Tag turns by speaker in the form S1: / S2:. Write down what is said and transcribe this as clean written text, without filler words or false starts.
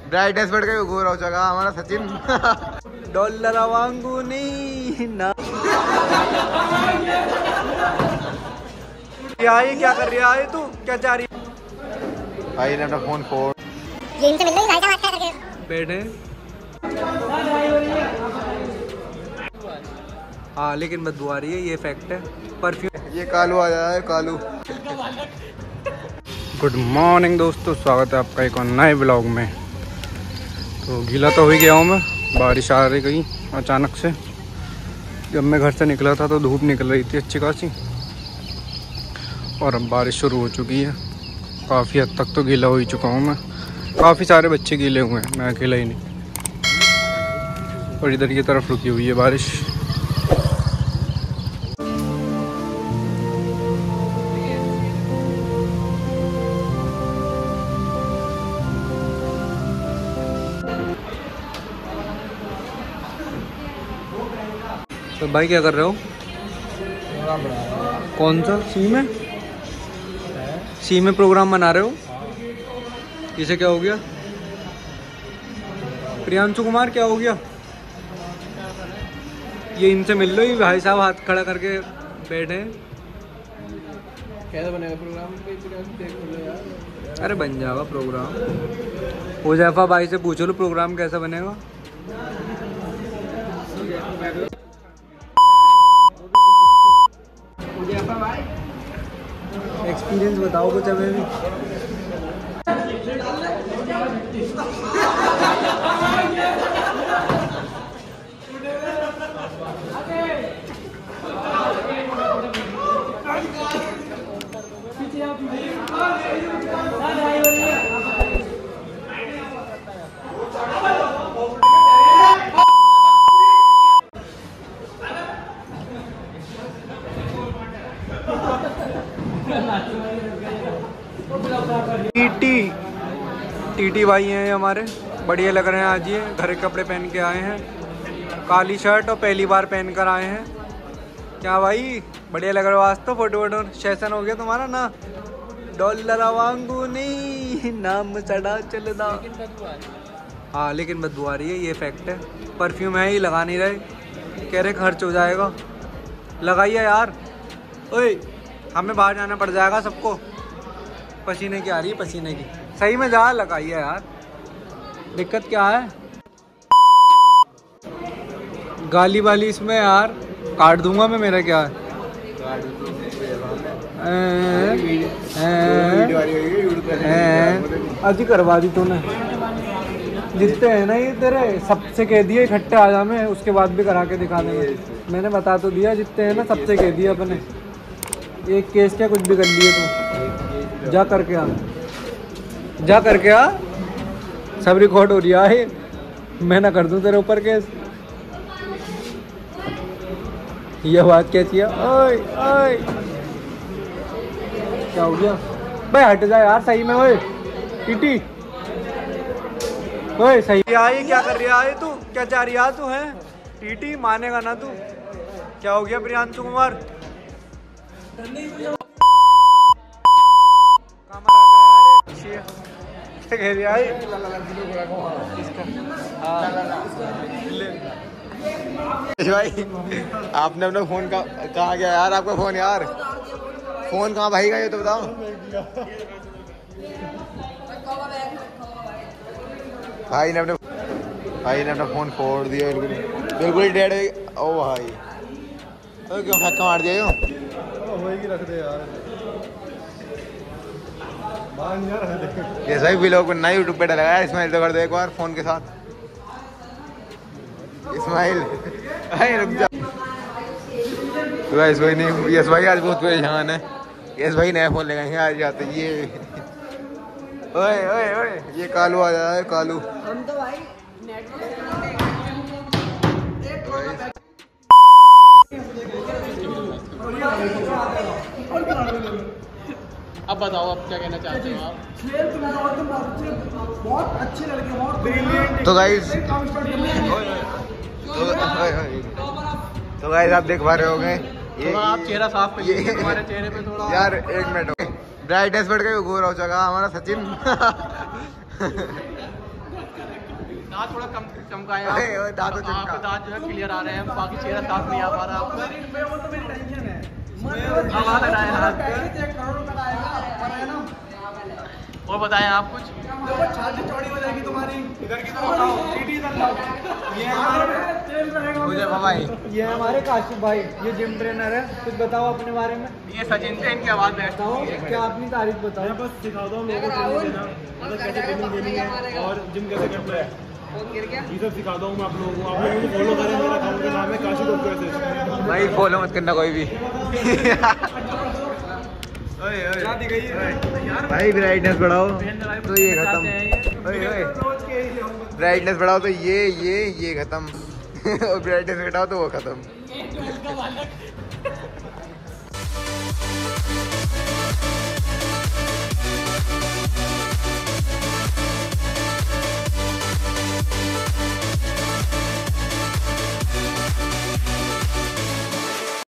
S1: Brightness बढ़ गई, गोरा हो जाएगा हमारा सचिन।
S2: डॉलर वांगू नहीं ना। क्या कर रही है तू, क्या चाह रही है?
S1: भाई ने अपना फोन फोड़
S2: बैठे। हाँ लेकिन बदबू आ रही है, ये फैक्ट है। परफ्यूम
S1: ये कालू आ जाए, कालू।
S2: गुड मॉर्निंग दोस्तों, स्वागत है आपका एक और नए ब्लॉग में। तो गीला तो हो ही गया हूँ मैं, बारिश आ रही गई अचानक से। जब मैं घर से निकला था तो धूप निकल रही थी अच्छी खासी, और अब बारिश शुरू हो चुकी है। काफ़ी हद तक तो गीला हो ही चुका हूँ मैं। काफ़ी सारे बच्चे गीले हुए हैं, मैं अकेला ही नहीं। और इधर की तरफ रुकी हुई है बारिश। तो भाई क्या कर रहे हो? कौन सा? सी में प्रोग्राम बना रहे हो? इसे क्या हो गया? प्रियांशु कुमार क्या हो गया? ये इनसे मिल लो, ये भाई साहब हाथ खड़ा करके बैठे हैं।
S3: कैसा बनेगा प्रोग्राम?
S2: अरे बन जाएगा प्रोग्राम। हुजैफा भाई से पूछ लो प्रोग्राम कैसा बनेगा। एक्सपीरियंस बताओ कुछ हमें भी। टीटी भाई हैं हमारे, बढ़िया लग रहे हैं आज। ये घर के कपड़े पहन के आए हैं, काली शर्ट और पहली बार पहन कर आए हैं। क्या भाई बढ़िया लग रहा है आज तो। फोटो वोटो सेशन हो गया तुम्हारा ना? डॉलर वांगू नहीं नाम चढ़ा चलदा। हाँ लेकिन बदबू आ रही है, ये फैक्ट है। परफ्यूम है ही, लगा नहीं रहे, कह रहे खर्च हो जाएगा। लगाइए यार। ओए हमें बाहर जाना पड़ जाएगा सबको। पसीने की आ रही है, पसीने की। सही में जा, लगाइए यार। दिक्कत क्या है? गाली वाली इसमें यार काट दूंगा मैं। मेरा क्या है? अजी करवा दी तूने। जितने हैं ना ये तेरे, सबसे कह दिए इकट्ठे आ जा, मैं उसके बाद भी करा के दिखा देंगे। मैंने बता तो दिया, जितने हैं ना सबसे कह दिया अपने। एक केस क्या कुछ भी कर लिए तू। जा करके आ, जा करके आ। सब रिकॉर्ड हो रहा है, मैं ना कर दूं तेरे ऊपर केस। ये बात कैसी है? ओए ओए क्या हो गया भाई? हट जा यार सही में। ओए टीटी, ओए सही आई। क्या कर रही है तू, क्या चाह रही है तू? है टीटी, मानेगा ना तू। क्या हो गया प्रियांशु कुमार?
S1: भाई आपने अपना फोन कहाँ गया यार? आपका फोन यार, फोन कहाँ भाई का ये तो बताओ। भाई ने अपना फोन फोड़ दिया, बिल्कुल डेड। ओ भाई तो क्यों फेंका मार दिया?
S3: रख दे यार।
S1: ये सही व्लॉग बनना है, यूट्यूब पे डाला है। इस्माइल तो कर दो एक बार फोन के साथ। इस्माइल रुक जा। तो यस भाई नहीं, यस भाई आज बहुत परेशान है। यस भाई नया फोन लेंगे आज जाते। ये ओए ओए ओए ये कालू आ जाए, कालू।
S3: हम तो भाई अब बताओ, अब क्या कहना चाहते हो आप? बहुत अच्छे लड़के, बहुत ब्रिलियंट।
S1: तो गाइस आप देख पा रहे होंगे, ये
S3: आप चेहरा साफ करिए हमारे चेहरे पे थोड़ा।
S1: यार एक मिनट, ब्राइटनेस बढ़ गई, गोरा हो जाएगा हमारा सचिन।
S3: दांत थोड़ा कम चमकाए आप।
S1: दांत तो
S3: आपके दांत जो है क्लियर आ रहे हैं, बाकी चेहरा साफ नहीं आ पा रहा आपका।
S2: वो तो मेरी टेंशन है।
S3: आवाज आ रहा है हाथ पे। और बताएं आप कुछ।
S2: छाती चौड़ी हो जाएगी तुम्हारी, इधर की तो बताओ, सीधी इधर लाओ। ये हमारे
S1: मुझे भाई
S2: ये हमारे काशिफ भाई, ये जिम ट्रेनर है। कुछ बताओ अपने बारे में।
S3: ये सचिन से इनकी आवाज बैठती
S2: बताओ,
S3: है।
S2: क्या अपनी तारीफ बताओ।
S4: मैं बस सिखाता हूँ लोगों को ट्रेनिंग देना, मतलब कैसे ट्रेनिंग देनी है और जिम कैसे करना है, ये सब सिखाता हूँ मैं आप लोगों को। आप लोग मुझे फॉलो करें, मेरा अकाउंट का नाम है काशी डॉक्टर।
S1: भाई फॉलो मत करना कोई भी। भाई ब्राइटनेस बढ़ाओ तो ये खत्म। ब्राइटनेस बढ़ाओ तो ये खत्म। और ब्राइटनेस घटाओ तो वो खत्म।